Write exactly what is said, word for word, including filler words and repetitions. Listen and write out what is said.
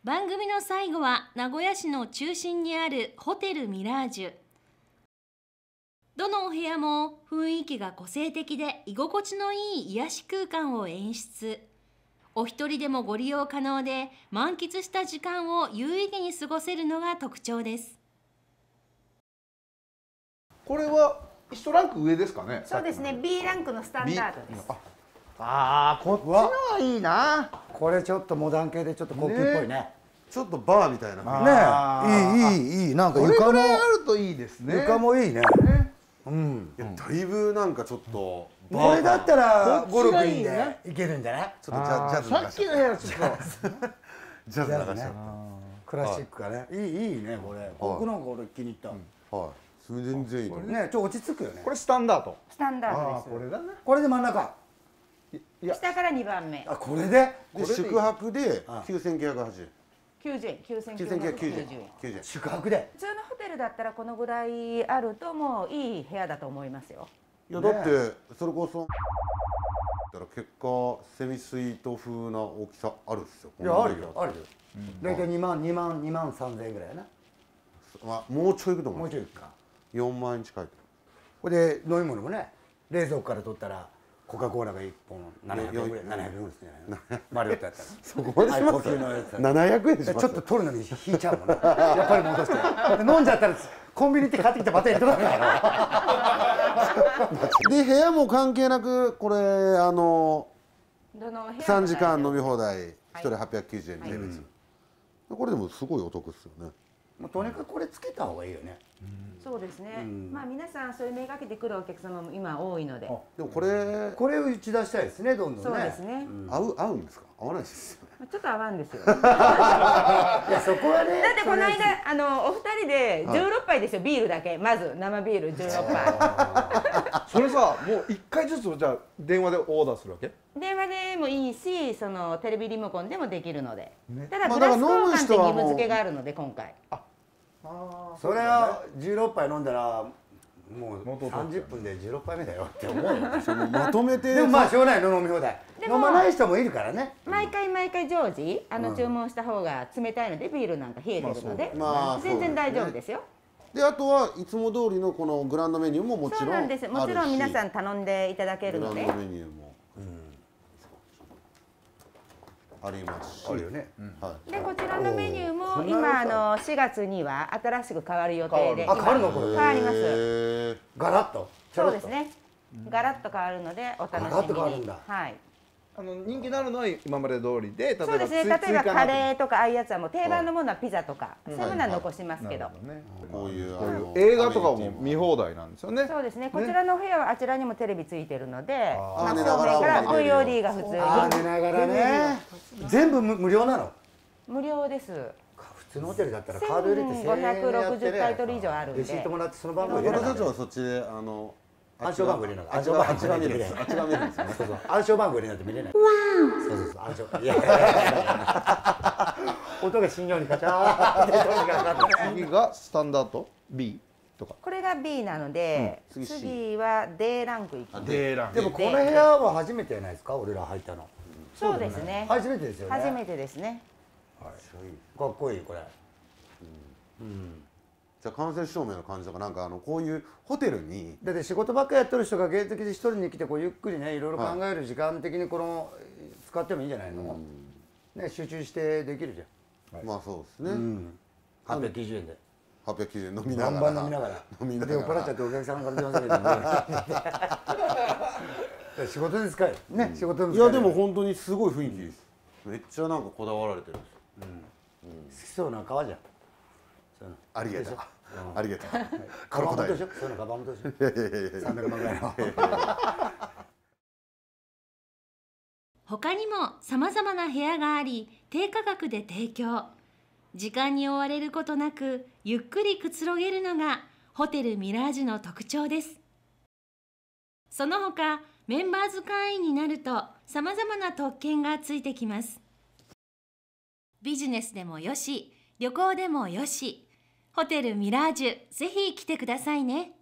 番組の最後は名古屋市の中心にあるホテルミラージュ。どのお部屋も雰囲気が個性的で居心地のいい癒し空間を演出。お一人でもご利用可能で、満喫した時間を有意義に過ごせるのが特徴です。 これは一ランク上ですかね。 そうですね、ビー ランクのスタンダードです。 ああ、こっちのはいいな。 これちょっとモダン系でちょっと高級っぽいね。 ちょっとバーみたいな。 ねえ、いいいいいい、なんか床もこれぐらいあるといいですね。 床もいいね。うん。 いや、だいぶなんかちょっと。 これだったらゴルフいいんでいけるんじゃない？ ちょっとジャジャズ流しちゃった。 さっきの部屋ちょっとジャズ流しちゃった。 クラシックがね、いいいいねこれ。僕なんか俺気に入った。 はい。それ全然いい。 ね、ちょっと落ち着くよね。 これスタンダード。 スタンダードです。 これだね。 これで真ん中。 下からにばんめ。 あ、これで？ で宿泊できゅうせんきゅうひゃくはちじゅうえん。 きゅうじゅうえん、きゅうせんきゅうひゃくきゅうじゅうえん。 宿泊で。 普通のホテルだったらこのぐらいあるともういい部屋だと思いますよ。 いやだってそれこそだから結果セミスイート風な大きさあるんですよ。 いやあるよあるよ。大体にまんにまんにまんさんぜんえんぐらいやな。 まあもうちょいいくと思う。 もうちょいいくか。 よんまんえん近い。 これで飲み物もね、冷蔵庫から取ったらコカ・コーラがいっぽんななひゃくえんぐらい、ななひゃくえんですね。マリオットやったら。 そこまでします。ななひゃくえんします。 ちょっと取るのに引いちゃうもんね。やっぱり戻して。飲んじゃったらコンビニ行って買ってきてまたやってください。 で部屋も関係なくこれあのさんじかん飲み放題ひとりはっぴゃくきゅうじゅうえん税別。これでもすごいお得ですよね。 とにかくこれつけた方がいいよね。 そうですね。まあ皆さんそれめがけてくるお客様も今多いので。 でもこれこれを打ち出したいですね、どんどんね。 そうですね。 合う合うんですか？合わないですよね。 ちょっと合わんですよ。 いやそこはね。 だってこの間あのお二人でじゅうろっぱいですよ、ビールだけ。まず生ビールじゅうろっぱい。それさ、もう一回ずつじゃあ電話でオーダーするわけ？ 電話でもいいし、そのテレビリモコンでもできるので。ただまあグラス交換って義だから飲む人はもう務付けがあるので今回。 それはじゅうろっぱい飲んだらもうさんじゅっぷんでじゅうろっぱいめだよって思うよ。 まとめて。 でもまあしょうがないの飲み放題。飲まない人もいるからね。 毎回毎回常時あの注文した方が冷たいのでビールなんか冷えてるので全然大丈夫ですよ。 であとはいつも通りのこのグランドメニューももちろんそうなんです。もちろん皆さん頼んでいただけるので。 グランドメニューもありますし。 あるよね。 でこちらのメニューも今あのしがつには新しく変わる予定で。 あ、変わるのこれ。 変わります。 ガラッと。 そうですね。ガラッと変わるのでお楽しみに。 ガラッと変わるんだ。 はい。 あの人気になるのは今まで通りで、例えばそうですね。例えばカレーとかああいうやつはもう定番のものはピザとかそういうものは残しますけど。 こういう映画とかも見放題なんですよね。 そうですね。こちらのお部屋はあちらにもテレビついてるので、真正面から ブイオーディー が普通に。 あ、寝ながらね。全部無料なの？ 無料です。 普通のホテルだったらカード入れてせんえんごひゃくろくじゅうタイトル以上あるんで。 レシートもらってその番号入れな私たちはそっちであの暗証番号入れなあっちがあっちが見るんです。あっちが見るんですよね。 そうそう。暗証番号入れないと見れない。そうそうそう。暗証。いやいやいや。音が信用にカチャーって音がかかって。 次がスタンダード B とか。 これが ビー なので、次は ディー ランクいきます。 デーラン。 でもこの部屋は初めてじゃないですか、俺ら入ったの。 そうですね。 初めてですよね。 初めてですね。 かっこいいこれ。うん。 じゃあ間接照明の感じとかなんかあのこういうホテルにだって仕事ばっかやってる人が芸的で一人に来てこうゆっくりねいろいろ考える時間的にこの使ってもいいんじゃないの？ね、集中してできるじゃん。 まあそうですね。 はっぴゃくきゅうじゅうえんで。 はっぴゃくきゅうじゅうえん飲みながら。 バンバン飲みながら。 飲みながら。 で怒られちゃってお客さんから出ませんけどね。仕事で使える。ね、仕事で使える。 いやでも本当にすごい雰囲気です。めっちゃなんかこだわられてるんですよ。 好きそうな革じゃん。 ありがとう。ありがとう。 カバンもでしょ。そういうのカバンもでしょ。 いやいやいやいや。 さんびゃくまんぐらいの。 他にも様々な部屋があり、低価格で提供。時間に追われることなく、ゆっくりくつろげるのがホテルミラージュの特徴です。その他、メンバーズ会員になると様々な特権がついてきます。ビジネスでもよし、旅行でもよし、ホテルミラージュ、ぜひ来てくださいね。